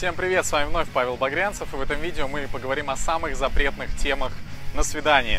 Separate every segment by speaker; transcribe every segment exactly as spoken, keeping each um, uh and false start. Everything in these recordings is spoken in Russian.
Speaker 1: Всем привет, с вами вновь Павел Багрянцев, и в этом видео мы поговорим о самых запретных темах на свидании.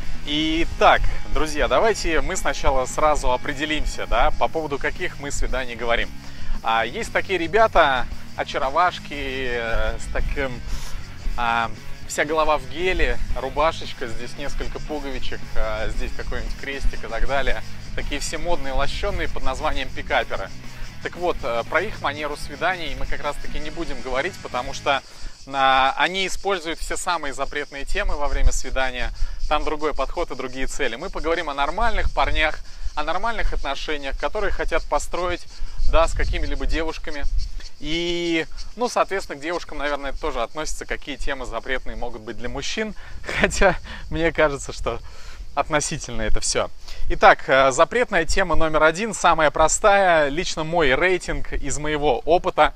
Speaker 1: Итак, друзья, давайте мы сначала сразу определимся, да, по поводу каких мы свиданий говорим. А, есть такие ребята, очаровашки, э, с таким, а, вся голова в геле, рубашечка, здесь несколько пуговичек, а, здесь какой-нибудь крестик и так далее. Такие все модные, лощеные под названием пикаперы. Так вот, про их манеру свиданий мы как раз-таки не будем говорить, потому что а, они используют все самые запретные темы во время свидания. Там другой подход и другие цели. Мы поговорим о нормальных парнях, о нормальных отношениях, которые хотят построить, да, с какими-либо девушками. И, ну, соответственно, к девушкам, наверное, это тоже относится, какие темы запретные могут быть для мужчин. Хотя, мне кажется, что относительно это все. Итак, запретная тема номер один, самая простая, лично мой рейтинг из моего опыта,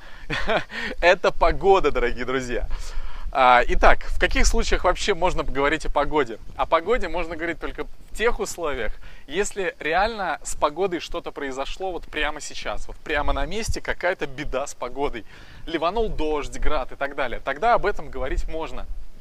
Speaker 1: это погода, дорогие друзья. Итак, в каких случаях вообще можно поговорить о погоде? О погоде можно говорить только в тех условиях, если реально с погодой что-то произошло вот прямо сейчас, вот прямо на месте какая-то беда с погодой, ливанул дождь, град и так далее, тогда об этом говорить можно.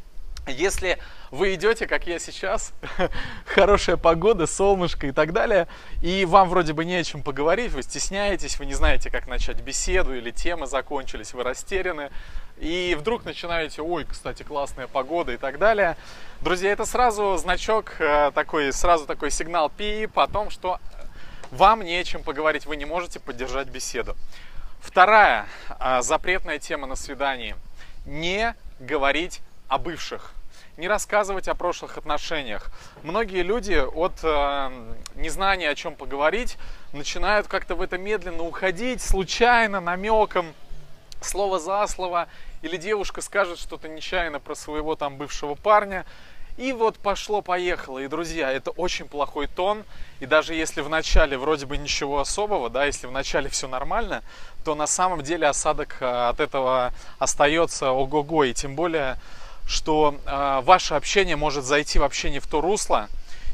Speaker 1: Если вы идете, как я сейчас, хорошая погода, солнышко и так далее, и вам вроде бы не о чем поговорить, вы стесняетесь, вы не знаете, как начать беседу, или темы закончились, вы растеряны, и вдруг начинаете: ой, кстати, классная погода и так далее. Друзья, это сразу значок, такой, сразу такой сигнал пип о том, что вам не о чем поговорить, вы не можете поддержать беседу. Вторая запретная тема на свидании: не говорить о бывших, не рассказывать о прошлых отношениях. Многие люди от э, незнания, о чем поговорить, начинают как-то в это медленно уходить, случайно, намеком, слово за слово, или девушка скажет что-то нечаянно про своего там бывшего парня, и вот пошло-поехало. И, друзья, это очень плохой тон, и даже если в начале вроде бы ничего особого, да, если в начале все нормально, то на самом деле осадок от этого остается ого-го, и тем более что э, ваше общение может зайти вообще не в то русло,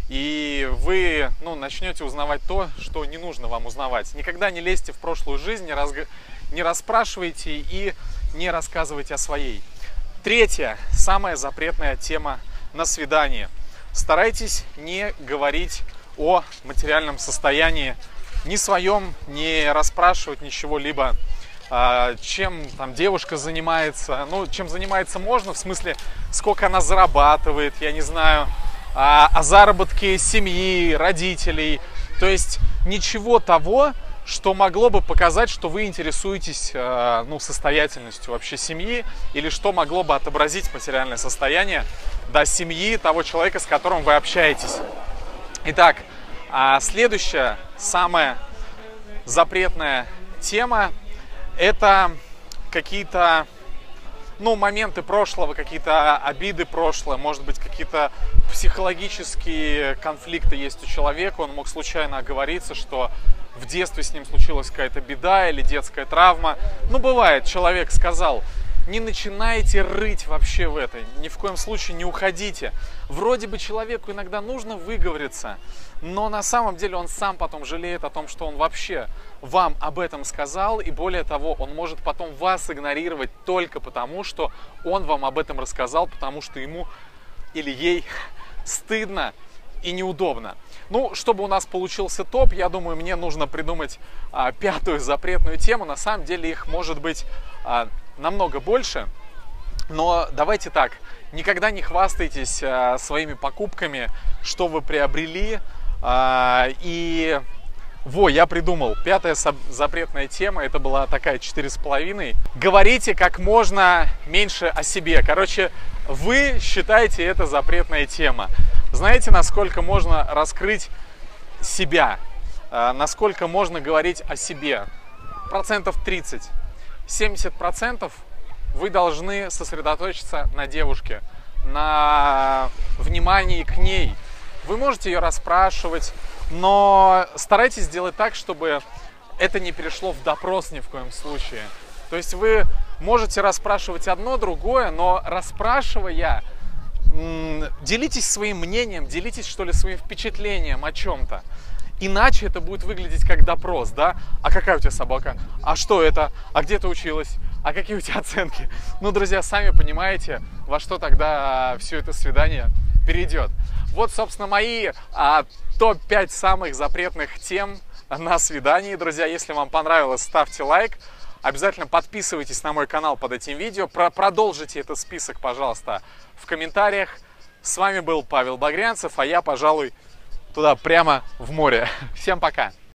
Speaker 1: и вы, ну, начнете узнавать то, что не нужно вам узнавать. Никогда не лезьте в прошлую жизнь, не, разг... не расспрашивайте и не рассказывайте о своей. Третья, самая запретная тема на свидании: старайтесь не говорить о материальном состоянии ни своем, не расспрашивать ничего либо. Чем там девушка занимается, ну, чем занимается можно, в смысле, сколько она зарабатывает, я не знаю, о, о заработке семьи, родителей, то есть ничего того, что могло бы показать, что вы интересуетесь, ну, состоятельностью вообще семьи, или что могло бы отобразить материальное состояние, да, семьи того человека, с которым вы общаетесь. Итак, следующая, самая запретная тема — это какие-то, ну, моменты прошлого, какие-то обиды прошлого, может быть, какие-то психологические конфликты есть у человека. Он мог случайно оговориться, что в детстве с ним случилась какая-то беда или детская травма. Ну, бывает, человек сказал: не начинайте рыть вообще в это, ни в коем случае не уходите. Вроде бы человеку иногда нужно выговориться, но на самом деле он сам потом жалеет о том, что он вообще вам об этом сказал, и более того, он может потом вас игнорировать только потому, что он вам об этом рассказал, потому что ему или ей стыдно и неудобно. Ну, чтобы у нас получился топ, я думаю, мне нужно придумать а, пятую запретную тему. На самом деле их может быть а, намного больше, но давайте так: никогда не хвастайтесь а, своими покупками, что вы приобрели. А, и во, я придумал пятая запретная тема, это была такая четыре с половиной. Говорите как можно меньше о себе. Короче, вы считаете это запретная тема. Знаете, насколько можно раскрыть себя, а, насколько можно говорить о себе? Процентов тридцать. семьдесят процентов вы должны сосредоточиться на девушке, на внимании к ней. Вы можете ее расспрашивать, но старайтесь сделать так, чтобы это не перешло в допрос ни в коем случае. То есть вы можете расспрашивать одно, другое, но расспрашивая, делитесь своим мнением, делитесь, что ли, своим впечатлением о чем-то. Иначе это будет выглядеть как допрос, да? А какая у тебя собака? А что это? А где ты училась? а какие у тебя оценки? Ну, друзья, сами понимаете, во что тогда все это свидание перейдет. Вот, собственно, мои а, топ пять самых запретных тем на свидании. Друзья, если вам понравилось, ставьте лайк. Обязательно подписывайтесь на мой канал под этим видео. Про продолжите этот список, пожалуйста, в комментариях. С вами был Павел Багрянцев, а я, пожалуй, туда прямо в море. Всем пока!